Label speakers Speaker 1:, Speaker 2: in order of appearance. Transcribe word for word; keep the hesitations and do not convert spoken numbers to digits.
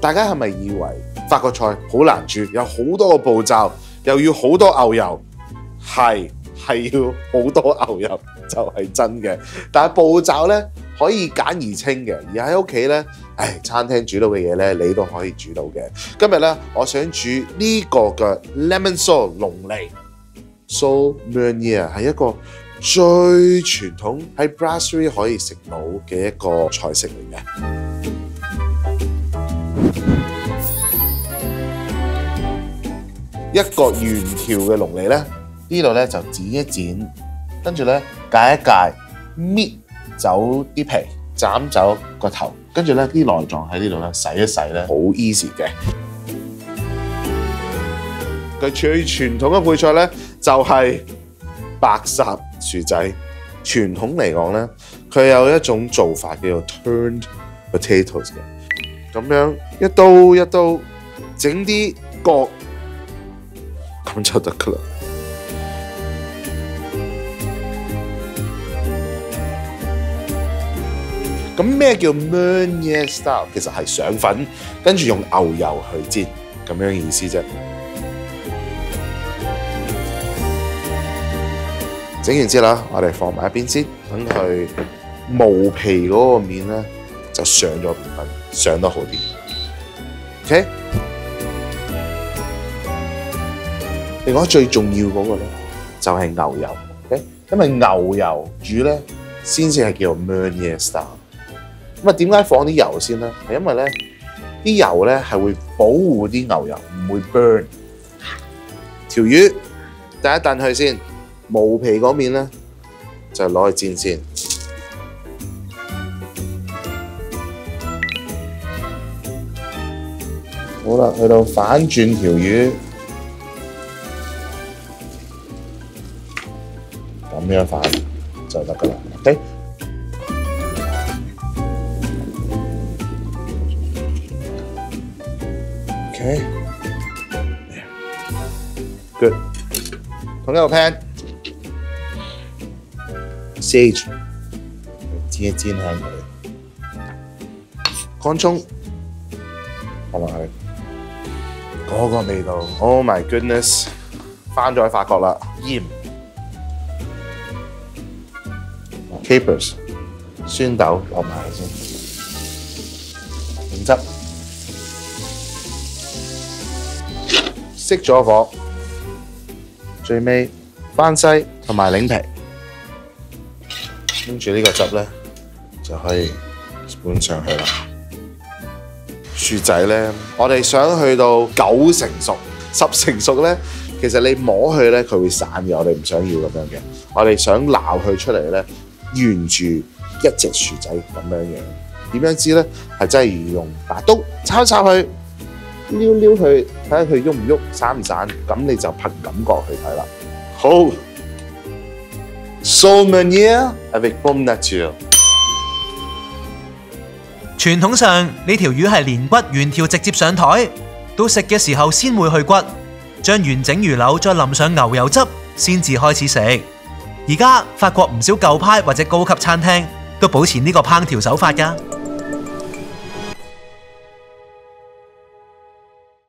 Speaker 1: 大家係咪以為法國菜好難煮，有好多個步驟，又要好多牛油？係係要好多牛油，就係真嘅。但係步驟咧可以簡而清嘅，而喺屋企咧，唉，餐廳煮到嘅嘢咧，你都可以煮到嘅。今日咧，我想煮呢個嘅 lemon sole 龍脷 sole meunier 係一個最傳統喺 brasserie 可以食到嘅一個菜式嚟嘅。一個圓條嘅龍脷咧，呢度咧就剪一剪，跟住咧解一解，搣走啲皮，斬走個頭，跟住咧啲內臟喺呢度咧洗一洗咧，好 easy 嘅。佢最傳統嘅配菜咧就係白烚薯仔。傳統嚟講咧，佢有一種做法叫做 turned potatoes 嘅，咁樣一刀一刀整啲角。咁就得噶啦。咁咩叫 meunier style？ 其實係上粉，跟住用牛油去煎，咁樣意思啫。整完之後啦，我哋放埋一邊先，等佢毛皮嗰個面咧就上咗麵粉，上得好啲。OK。另外最重要嗰個咧就係牛油 ，OK？ 因為牛油煮咧先至係叫做 meunier style。咁啊，點解放啲油先咧？係因為咧啲油咧係會保護啲牛油唔會 burn。條魚第一啖去先，毛皮嗰面咧就攞去煎先。好啦，去到反轉條魚。咁樣反就得噶啦 ，OK？ OK， good。同一個 pan， sage， 煎一煎香佢，乾葱放落去，嗰個味道 ，Oh my goodness！ 翻咗去法國啦，鹽。capers 酸豆落埋先，檸汁，熄咗火，最尾番西同埋檸皮，跟住呢個汁咧就可以搬上去啦。薯仔咧，我哋想去到九成熟、十成熟咧，其實你摸佢咧佢會散嘅，我哋唔想要咁樣嘅，我哋想撈佢出嚟咧。沿住一隻薯仔咁樣樣，點樣知咧？係真係要用把刀抄抄佢，撩撩佢，睇下佢喐唔喐，散唔散，咁你就憑感覺去睇啦。好 ，sole meunier avec pomme nature。
Speaker 2: 傳統上呢條魚係連骨原條直接上台，到食嘅時候先會去骨，將完整魚柳再淋上牛油汁，先至開始食。而家法國唔少舊派或者高級餐廳都保持呢個烹調手法㗎。